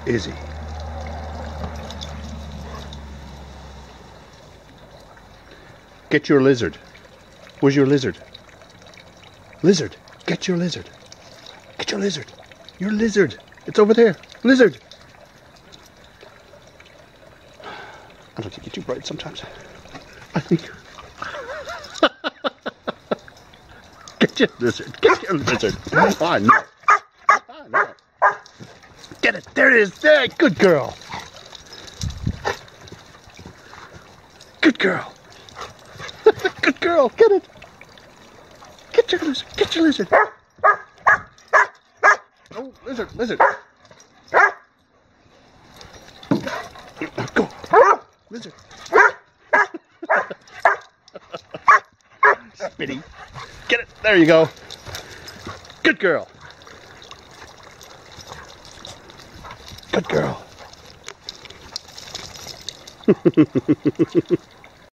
Izzy. Get your lizard. Where's your lizard? Lizard. Get your lizard. Get your lizard. Your lizard. It's over there. Lizard. I don't think you're too bright sometimes. I think. Get your lizard. Get your lizard. Oh, no. Oh, no. Get it. There it is. There. Good girl. Good girl. Good girl. Get it. Get your lizard. Get your lizard. Oh, lizard. Lizard. Go. Lizard. Spitty. Get it. There you go. Good girl. Good girl.